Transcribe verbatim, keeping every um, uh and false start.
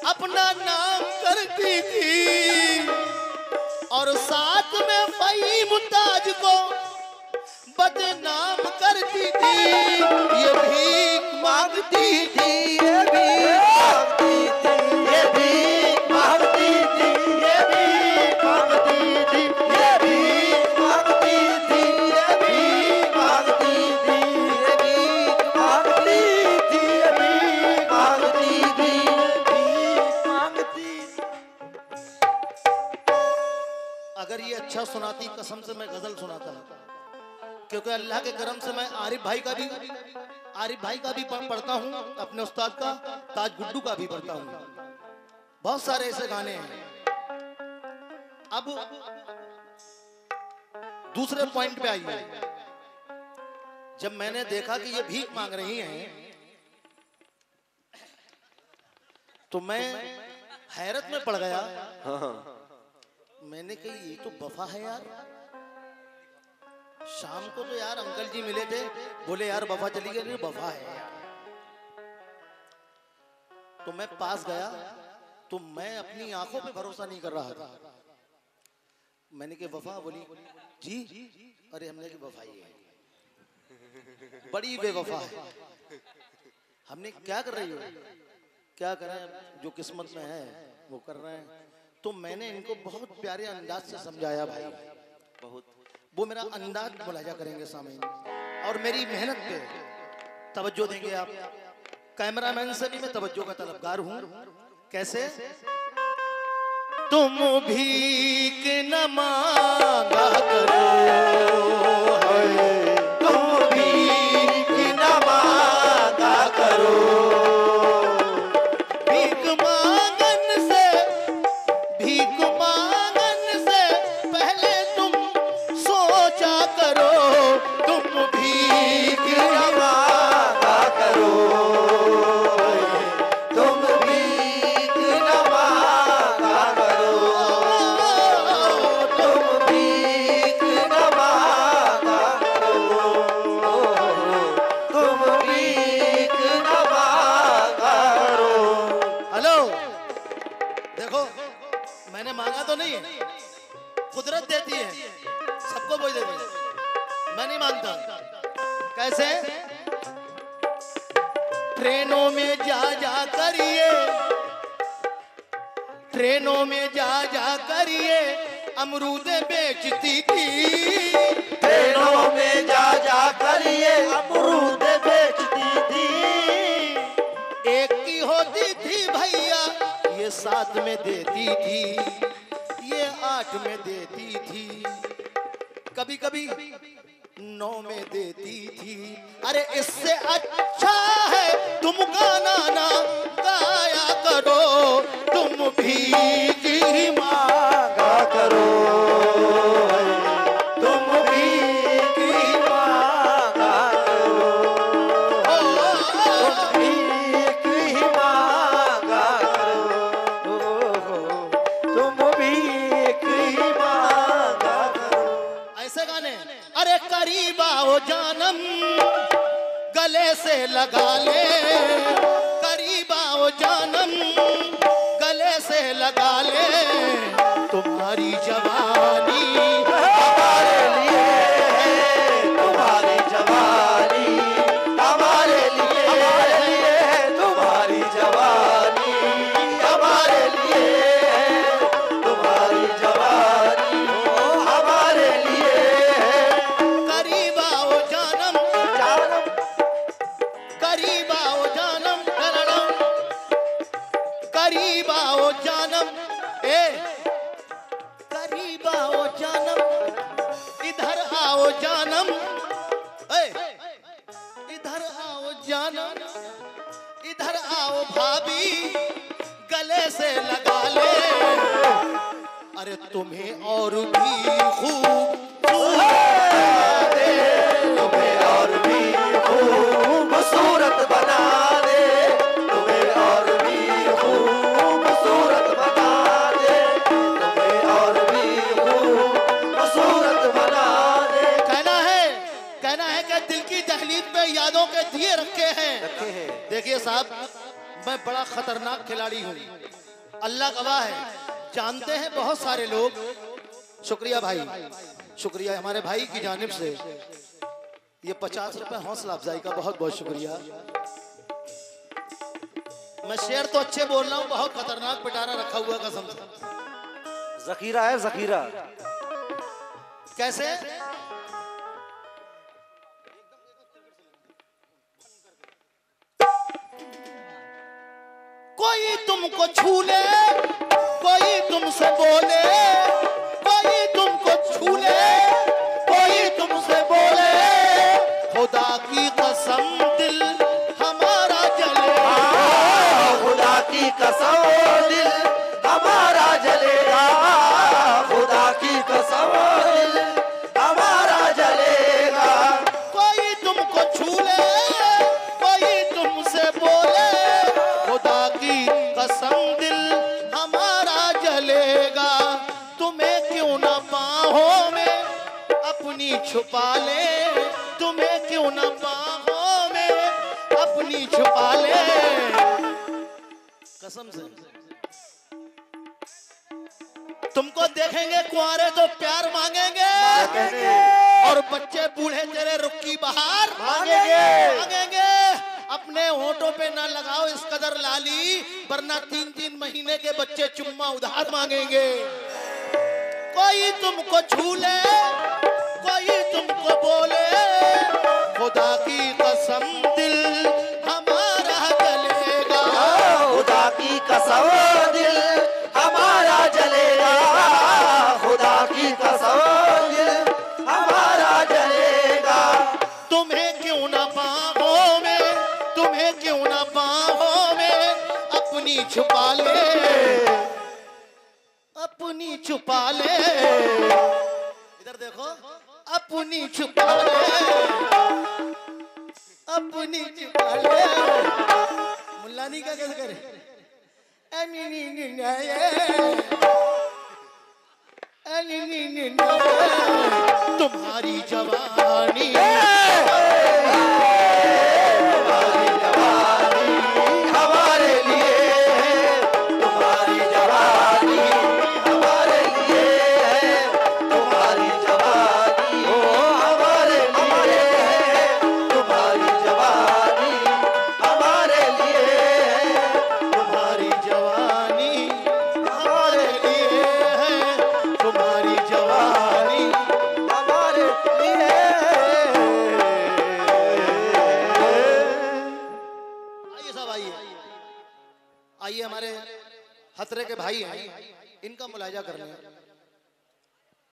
अपना नाम करती थी और साथ में भाई मुमताज को बदनाम करती थी। ये भीख मांगती थी, ये भीख मांगती थी, ये भीख मांगती थी, ये भीख मांगती थी, ये भीख मांगती थी, ये भीख मांगती थी, ये भीख मांगती थी, ये भीख मांगती थी। अगर ये अच्छा सुनाती कसम से मैं गजल सुनाता, क्योंकि अल्लाह के करम से मैं आरिफ भाई का भी आरिफ भाई का भी पढ़ता हूँ, अपने उस्ताद का ताज गुड्डू का भी पढ़ता हूँ। बहुत सारे ऐसे गाने हैं। अब दूसरे पॉइंट पे आइए। जब मैंने देखा कि ये भीख मांग रही हैं तो मैं हैरत में पड़ गया। मैंने कही ये तो वफा है यार। शाम को तो यार अंकल जी मिले थे, बोले यार वफा चली गई, नहीं वफा है यार। तो मैं पास गया तो मैं अपनी आंखों पे भरोसा नहीं कर रहा था। मैंने कहा वफा, बोली जी, अरे हमने की वफा ही है, बड़ी बेवफा है। हमने क्या कर रही हो, क्या करें, जो किस्मत में है वो कर रहे हैं। तो मैंने इनको बहुत प्यारे अंदाज से समझाया भाई, बहुत वो मेरा अंदाज मुलाजा करेंगे सामने और मेरी मेहनत पे तवज्जो देंगे आप। कैमरामैन से भी मैं तवज्जो का तलबगार हूँ। कैसे? तुम भीख न मांगा करो, तुम भीख न मांगा करो, भीख मांगन से भीख मांगन से पहले तुम सोचा करो, तुम भीख न मांगा करो, तुम भीख न मांगा करो, तुम भीख न मांगा करो, तुम भीख न मांगा करो। हेलो, देखो मैंने मांगा तो नहीं है, कुदरत देती है, सबको बोझ देती है, मैं नहीं मांगता। कैसे? ट्रेनों में जा जा करिए, ट्रेनों में जा जा करिए अमरूद बेचती थी, ट्रेनों में जा जा करिए अमरूद बेचती थी। एक की होती थी भैया ये सात में देती थी, ये आठ में देती थी, कभी कभी नौ में देती थी। अरे इससे अच्छा है तुम गाना ना गाया करो, तुम भीख ही मांगा करो, तुम भीख ही मांगा करो, तुम भीख ही मांगा करो, तुम भीख ही मांगा करो। ऐसे गाने। अरे करीब आओ जानम गले से लगा ले, करीब आओ जानम गले से लगा ले, तुम्हारी जवानी हमारे लिए है, तुम्हारी जवानी हमारे लिए, हमारे लिए तुम्हारी जवानी हमारे लिए है, तुम्हारी जवानी हमारे लिए है। करीब आओ जानम जानम, करीब आओ जानम जानम, करीब आओ जानम, ए करीब आओ जानम, इधर आओ जानम, ए इधर आओ जानम, इधर आओ भाभी गले से लगा ले। अरे तुम्हें और भी खूब दे, तुम्हें और भी खूबसूरत बना दे, तुम्हें और भी खूबसूरत बना दे, तुम्हें और भी खूबसूरत बना दे। कहना है कहना है कि दिल की दहलीज पे यादों के दिए रखे हैं। देखिए साहब, मैं बड़ा खतरनाक खिलाड़ी हूँ, अल्लाह गवाह है। जानते हैं बहुत सारे लोग। शुक्रिया भाई, शुक्रिया हमारे भाई की जानिब से ये पचास रुपए हौसला अफजाई का बहुत बहुत शुक्रिया। मैं शेर तो अच्छे बोल रहा हूँ, बहुत खतरनाक पिटारा रखा हुआ कसम से। जखीरा है जखीरा। कैसे? कोई तुमको छू ले, कोई तुमसे बोले, कोई तुमको छू ले, कोई तुमसे बोले, खुदा की कसम दिल हमारा जलेगा, खुदा की कसम दिल हमारा जलेगा, खुदा की कसम दिल हमारा जलेगा। कोई तुमको छू ले, कोई तुमसे बोले, खुदा की कसम दिल हमारा जलेगा। तुम्हें क्यों ना बाहों में अपनी छुपा ले, तुम्हें क्यों ना बाहों में अपनी छुपा ले, कसम से। तुमको देखेंगे कुंवारे तो प्यार मांगेंगे, और बच्चे बूढ़े तेरे रुक्की बहार मांगेंगे मांगेंगे। अपने होठों पे ना लगाओ इस कदर लाली, वरना तीन तीन महीने के बच्चे चुम्मा उधार मांगेंगे। कोई तुमको छू ले, कोई तुमको बोले, खुदा की कसम दिल हमारा जलेगा, खुदा की कसम दिल हमारा जलेगा, खुदा की कसम दिल हमारा जलेगा। तुम्हें क्यों ना बाहों में, तुम्हें क्यों ना बाहों में अपनी छुपा ले, अपनी छुपा ले। इधर देखो, अपनी छुपा ले, अपनी छुपा ले। मुल्लानी क्या कैसे करे? तुम्हारी जवानी, तुम्हारी जवानी हमारे लिए, तुम्हारी जवानी हमारे लिए, तुम्हारी जवानी हो हमारे लिए, तुम्हारी जवानी हमारे लिए, तुम्हारी जवानी हमारे लिए है, तुम्हारी जवानी हमारे लिए। आइए साहब, आइए आइए, हमारे हतरे के भाई हैं, इनका मुलाजा कर लें।